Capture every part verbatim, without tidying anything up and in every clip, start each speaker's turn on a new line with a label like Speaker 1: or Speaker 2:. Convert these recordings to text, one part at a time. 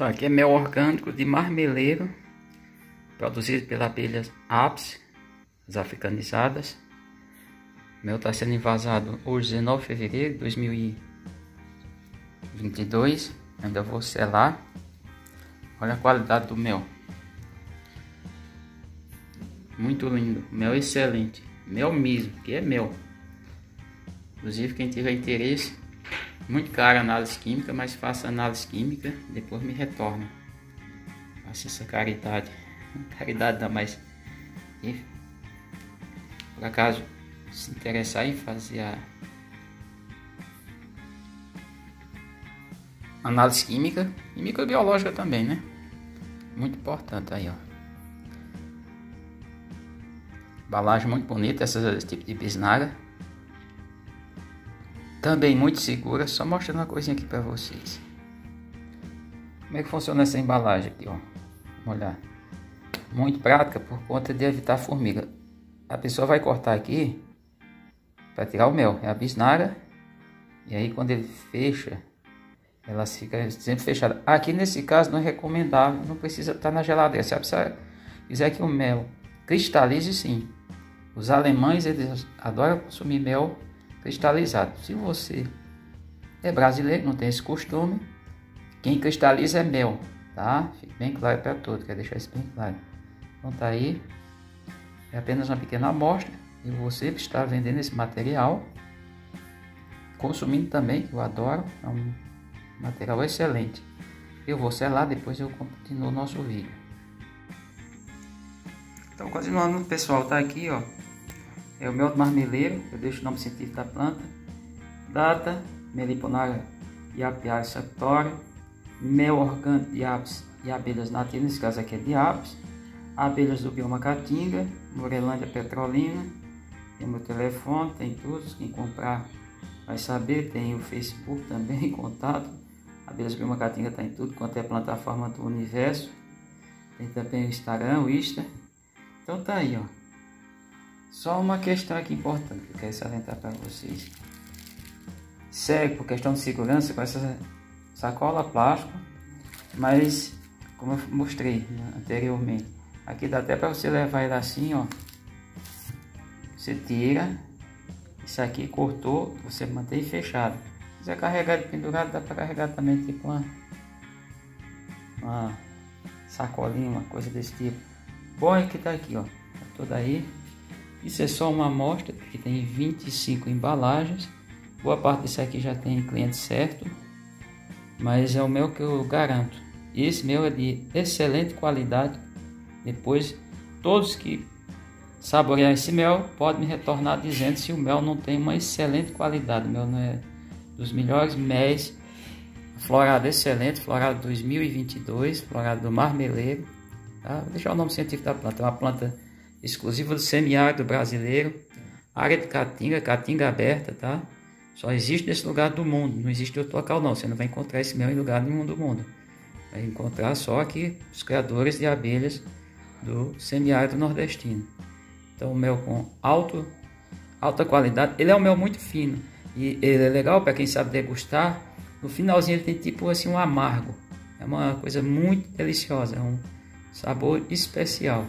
Speaker 1: Pessoal, aqui é mel orgânico de marmeleiro, produzido pela abelha Apis, as africanizadas. O mel está sendo envasado hoje, dezenove de fevereiro de dois mil e vinte e dois. Ainda vou selar. Olha a qualidade do mel. Muito lindo, mel excelente, mel mesmo, que é mel. Inclusive, quem tiver interesse, muito cara a análise química, mas faça análise química, depois me retorna. Faça essa caridade, caridade dá mais. E, por acaso, se interessar em fazer a análise química e microbiológica também, né? Muito importante aí, ó. Embalagem muito bonita, esse tipo de bisnaga. Também muito segura, só mostrando uma coisinha aqui para vocês. Como é que funciona essa embalagem aqui, ó? Vamos olhar. Muito prática por conta de evitar formiga. A pessoa vai cortar aqui para tirar o mel, é a bisnaga. E aí quando ele fecha, ela fica sempre fechada. Aqui nesse caso não é recomendável, não precisa estar na geladeira. Se a pessoa quiser que o mel cristalize, sim. Os alemães, eles adoram consumir mel cristalizado. Se você é brasileiro, não tem esse costume, quem cristaliza é mel, tá? Fique bem claro para todos, quero deixar isso bem claro. Então tá aí, é apenas uma pequena amostra e você que está vendendo esse material, consumindo também, que eu adoro, é um material excelente. Eu vou selar, depois eu continuo o nosso vídeo. Então, continuando, pessoal, tá aqui, ó. É o mel do marmeleiro, eu deixo o nome científico da planta, data, Meliponaria Apiária sanctorum, mel orgânico de Apis e abelhas nativas, nesse caso aqui é de Apis, abelhas do bioma Caatinga, Morelândia Petrolina, tem meu telefone, tem tudo, quem comprar vai saber, tem o Facebook também, contato, abelhas do bioma Caatinga está em tudo quanto é plataforma do universo, tem também o Instagram, o Insta, então tá aí, ó. Só uma questão aqui importante que eu quero salientar para vocês. Segue por questão de segurança com essa sacola plástica, mas como eu mostrei anteriormente, aqui dá até para você levar ele assim, ó. Você tira, isso aqui cortou, você mantém fechado. Se quiser carregar ele pendurado, dá para carregar também tipo uma, uma sacolinha, uma coisa desse tipo. Bom é que tá aqui, ó, tá tudo aí. Isso é só uma amostra, que tem vinte e cinco embalagens. Boa parte disso aqui já tem cliente certo, mas é o mel que eu garanto. Esse mel é de excelente qualidade. Depois, todos que saborear esse mel podem me retornar dizendo se o mel não tem uma excelente qualidade. O mel não é dos melhores méis. Florado excelente, Florado dois mil e vinte e dois, Florado do marmeleiro. Tá? Vou deixar o nome científico da planta. É uma planta exclusiva do semiárido brasileiro, área de Caatinga, Caatinga aberta, tá? Só existe nesse lugar do mundo, não existe outro local não, você não vai encontrar esse mel em lugar nenhum do mundo. Vai encontrar só aqui os criadores de abelhas do semiárido nordestino. Então o mel com alto, alta qualidade, ele é um mel muito fino, e ele é legal para quem sabe degustar, no finalzinho ele tem tipo assim um amargo, é uma coisa muito deliciosa, é um sabor especial.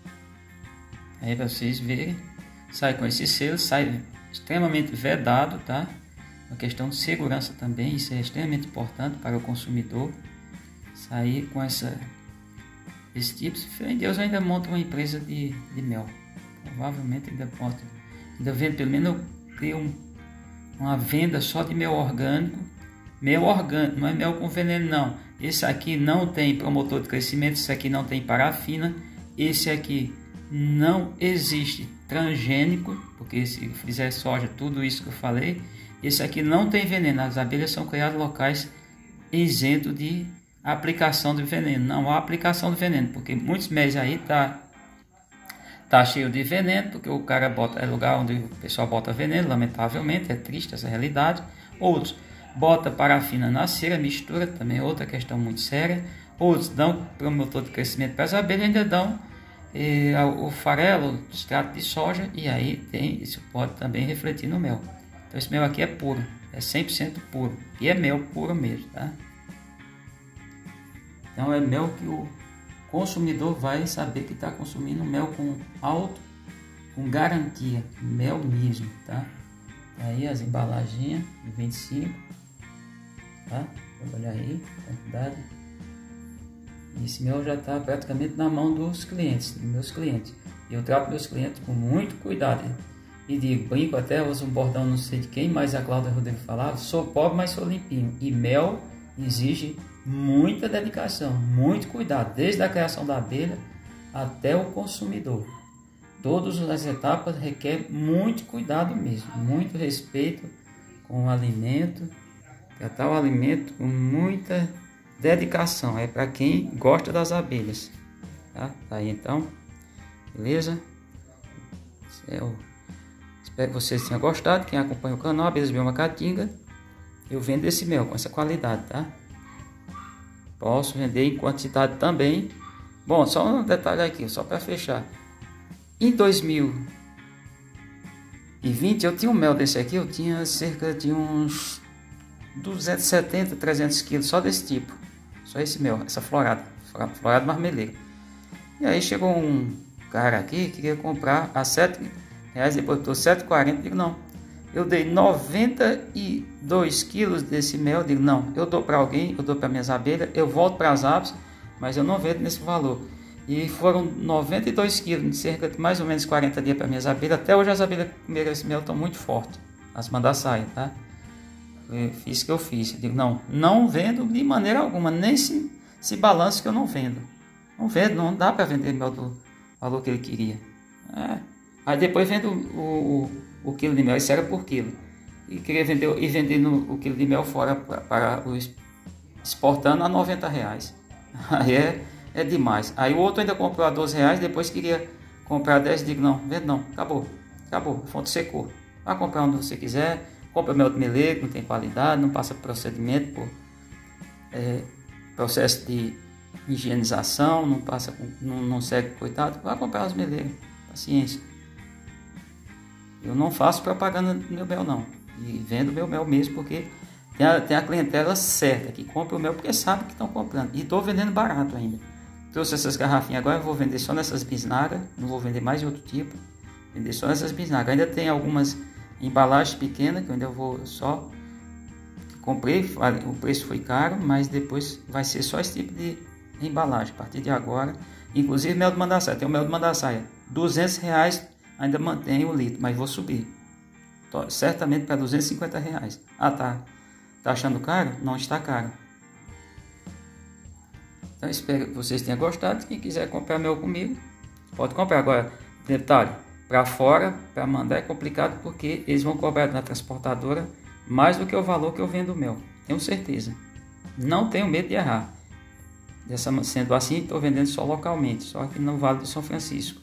Speaker 1: Aí para vocês verem, sai com esse selo, sai extremamente vedado, tá? Uma questão de segurança também, isso é extremamente importante para o consumidor. Sair com essa, esse tipo, se for em Deus ainda monta uma empresa de, de mel. Provavelmente ainda monta, ainda vendo, pelo menos eu crio um, uma venda só de mel orgânico. Mel orgânico, não é mel com veneno não. Esse aqui não tem promotor de crescimento, esse aqui não tem parafina, esse aqui não existe transgênico, porque se fizer soja, tudo isso que eu falei, esse aqui não tem veneno, as abelhas são criadas em locais isentos de aplicação de veneno, não há aplicação de veneno, porque muitos meses aí tá, tá cheio de veneno, porque o cara bota, é lugar onde o pessoal bota veneno, lamentavelmente, é triste essa realidade. Outros bota parafina na cera, mistura, também é outra questão muito séria. Outros dão promotor de crescimento para as abelhas, ainda dão E, o farelo, o extrato de soja, e aí tem, isso pode também refletir no mel. Então esse mel aqui é puro, é cem por cento puro, e é mel puro mesmo, tá? Então é mel que o consumidor vai saber que está consumindo mel com alto, com garantia, mel mesmo, tá? Aí as embalagens de vinte e cinco, tá? Vou olhar aí, quantidade. Esse mel já está praticamente na mão dos clientes, dos meus clientes. Eu trato meus clientes com muito cuidado. E digo, brinco até, uso um bordão não sei de quem, mas a Cláudia Rodrigues falava, sou pobre, mas sou limpinho. E mel exige muita dedicação, muito cuidado, desde a criação da abelha até o consumidor. Todas as etapas requer muito cuidado mesmo, muito respeito com o alimento, tratar o alimento com muita dedicação. É para quem gosta das abelhas, tá? Tá aí então, beleza? Eu espero que vocês tenham gostado. Quem acompanha o canal Abelhas Bioma Caatinga, eu vendo esse mel com essa qualidade, tá? Posso vender em quantidade também. Bom, só um detalhe aqui, só para fechar. Em dois mil e vinte eu tinha um mel desse aqui, eu tinha cerca de uns duzentos e setenta, trezentos quilos só desse tipo. Só esse mel, essa florada, florada marmeleira. E aí chegou um cara aqui que queria comprar a sete reais, depois botou sete reais e quarenta centavos. Digo, não, eu dei noventa e dois quilos desse mel. Digo, não, eu dou para alguém, eu dou para minhas abelhas, eu volto para as aves, mas eu não vendo nesse valor. E foram noventa e dois quilos, cerca de mais ou menos quarenta dias para minhas abelhas. Até hoje as abelhas que comeram esse mel estão muito fortes, as mandaçaias, tá? Eu fiz o que eu fiz. Eu digo, não, não vendo de maneira alguma, nem se, se balance que eu não vendo. Não vendo, não dá para vender mel do valor que ele queria. É. Aí depois vendo o, o, o quilo de mel, isso era por quilo. E queria vender, e vendendo o quilo de mel fora para, para o exportando a noventa reais. Aí é, é demais. Aí o outro ainda comprou a doze reais, depois queria comprar dez, digo, não, vendo não, acabou, acabou, a fonte secou. Vai comprar onde você quiser, compra mel de meleiro, não tem qualidade, não passa por procedimento, por é, processo de higienização, não passa, não, não segue, coitado, vai comprar os meleiros, paciência. Eu não faço propaganda do meu mel não, e vendo meu mel mesmo, porque tem a, tem a clientela certa que compra o mel porque sabe que estão comprando, e estou vendendo barato ainda. Trouxe essas garrafinhas agora, eu vou vender só nessas bisnagas, não vou vender mais de outro tipo, vender só nessas bisnagas. Ainda tem algumas embalagens pequenas que eu ainda vou só, comprei, o preço foi caro, mas depois vai ser só esse tipo de embalagem, a partir de agora. Inclusive mel de mandaçaia, tem o mel de mandaçaia, duzentos reais ainda mantém o litro, mas vou subir, Tô, certamente para duzentos e cinquenta reais. Ah, tá, tá achando caro? Não está caro. Então espero que vocês tenham gostado. Quem quiser comprar mel comigo, pode comprar. Agora, detalhe, para fora, para mandar é complicado, porque eles vão cobrar na transportadora mais do que o valor que eu vendo o mel, tenho certeza. Não tenho medo de errar. Dessa, sendo assim, estou vendendo só localmente, só aqui no Vale do São Francisco.